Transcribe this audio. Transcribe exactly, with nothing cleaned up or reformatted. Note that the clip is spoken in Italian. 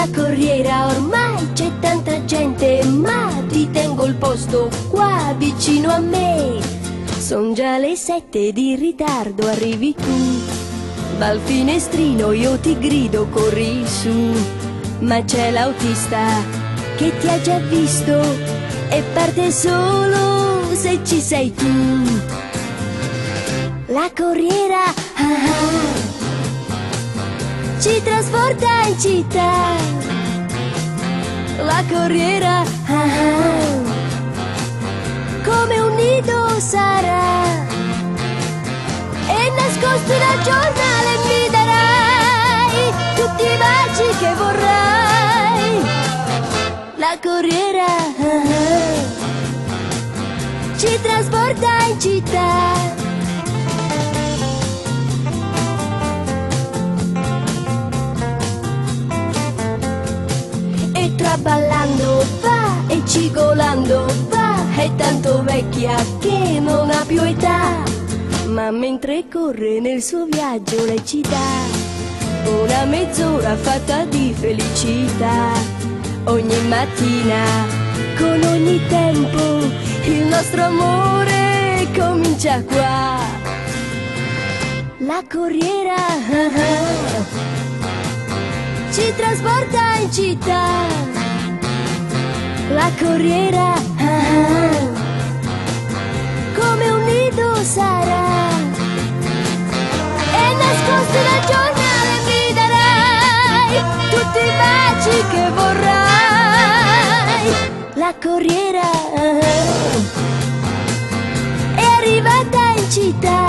La corriera ormai c'è tanta gente, ma ti tengo il posto qua vicino a me. Son già le sette di ritardo, arrivi tu. Dal finestrino io ti grido, corri su. Ma c'è l'autista che ti ha già visto e parte solo se ci sei tu. La corriera ah ah, ci trasporta in città. La corriera ah ah, come un nido sarà. E nascosto nel giornale mi darai tutti i baci che vorrai. La corriera ah ah, ci trasporta in città. Traballando va e cigolando va, è tanto vecchia che non ha più età. Ma mentre corre nel suo viaggio lei ci dà una mezz'ora fatta di felicità. Ogni mattina, con ogni tempo, il nostro amore comincia qua. La corriera ah ah, ci trasporta in città. La corriera ah ah, come un nido sarà. E nascosto nel giornale mi darai tutti i baci che vorrai. La corriera ah ah, è arrivata in città.